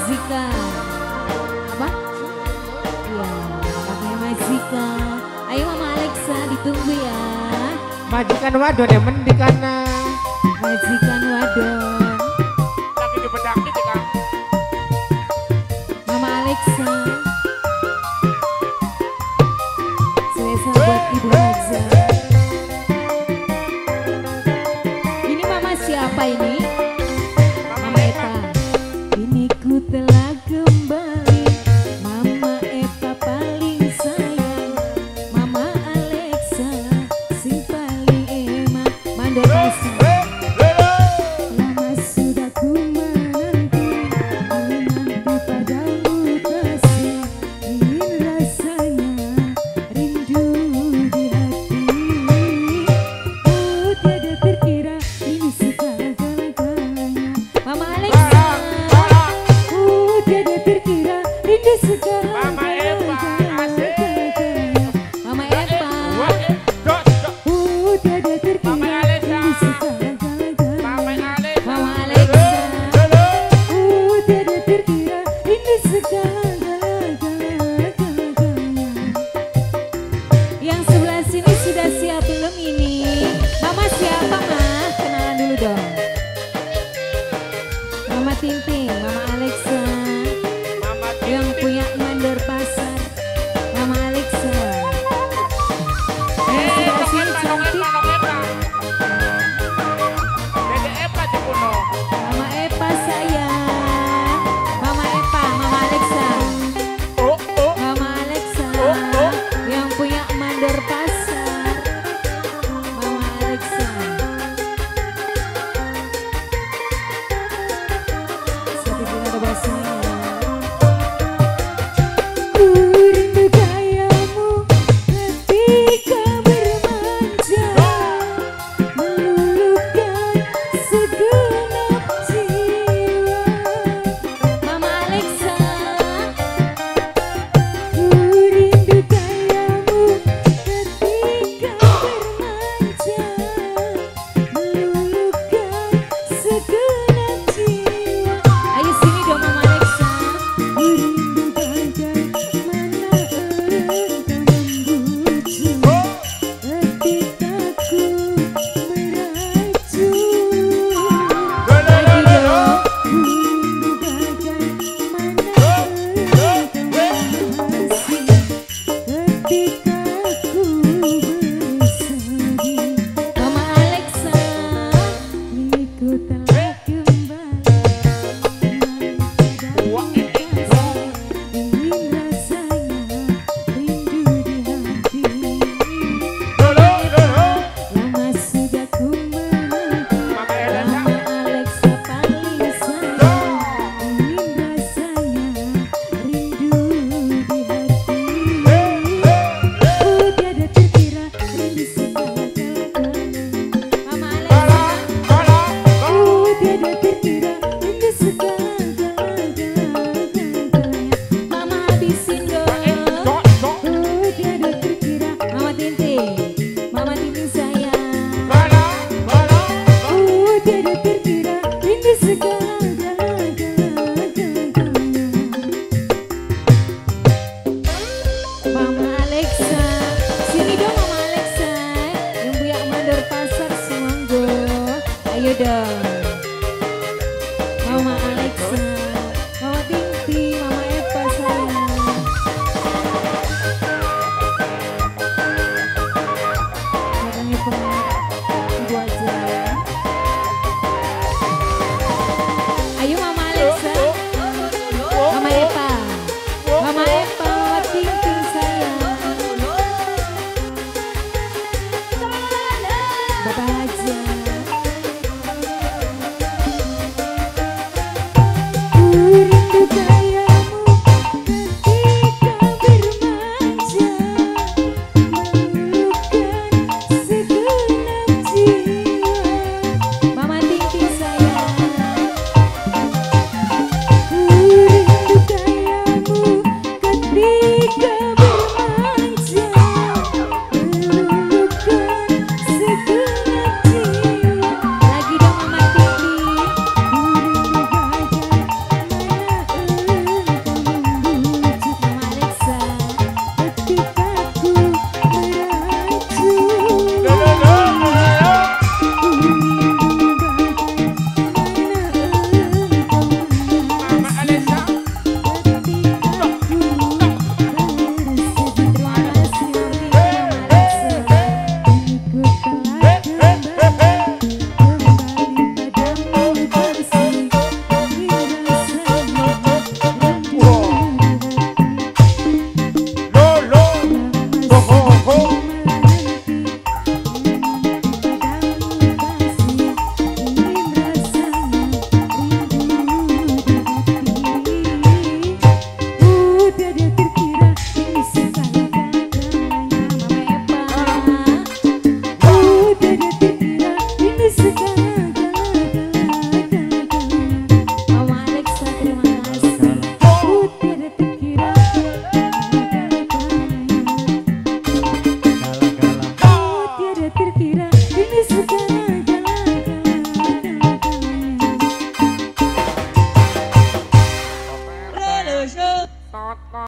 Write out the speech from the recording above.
Mazika. Apa? Iya, pakai Mazika. Ayo Mama Alexa ditunggu ya. Majikan wadon ya mendikan. Majikan wadon. Lagi di bedak ini kan. Mama Alexa. Selesa buat Ibu Haja. Ini Mama siapa ini? Mama Eta. Ini ku telah kembali. Mama Eta paling sayang. Mama Alexa sing paling emak. Mandor kasih. Lama sudah ku menanti padamu kasih. Ingin rasanya rindu di hati. Oh tiada terkira ini segala-galanya. Mama Alexa. Oh tiada terkira rindu segala-galanya. Mama Eva, asik. Mama Eva. Dok, dok. Oh tiada terkira Mama Alexa. rindu segala-galanya. Mama Alexa. Mama Alexa. Oh tiada terkira rindu segala-galanya. Yang sebelah sini sudah siap belum ini? Mama siapa mah? Kenalan dulu dong. Mama Tinting, Mama Alexa. Mama Yang Titi. punya mandor pasar. Mama Alexa. Yang sebelah sini cantik. Dede Eva Jepuno. Mama Eva sayang. Mama Eva, Mama Alexa. Oh, oh. Mama Alexa. Oh. Yang punya mandor pasar. Mama Alexa. Seperti ada bahasanya. Ku rindu gayamu ketika bermanja, meluluhkan segenap jiwa. Mama Alexa. Ku rindu gayamu ketika bermanja, meluluhkan segenap jiwa. Ayo sini dong Mama Alexa. Ku rindu bagai mana engkau membujuk ketika ku meracun. Lagi dong. Ku rindu bagai mana engkau menghasih ketika ku bersedih. Mama Alexa, kini ku telah kembali. Ingin rasanya rindu di hati. Lama sudah ku menanti. Mama Alexa paling sayang. Ingin rasanya rindu di hati. Oh tiada terkira rindu segala-galanya. Mama Alexa. Oh tiada terkira rindu segala-galanya. Mama habisin dong. Dok, dok. Oh tiada terkira. Mama Tinting. Mama Tinting sayang. Bala, bala. Oh tiada terkira rindu segala-galanya. Mama Alexa. Sini dong Mama Alexa. Yang punya mandor pasar semanggo. Ayo dong. Mama Alexa. Mama Tinting. Mama Eva sayang. Makanya Ibu aja. Ayo Mama Alexa. Mama Eva. Mama Eva, Mama Tinting sayang. Bapak aja. Ku rindu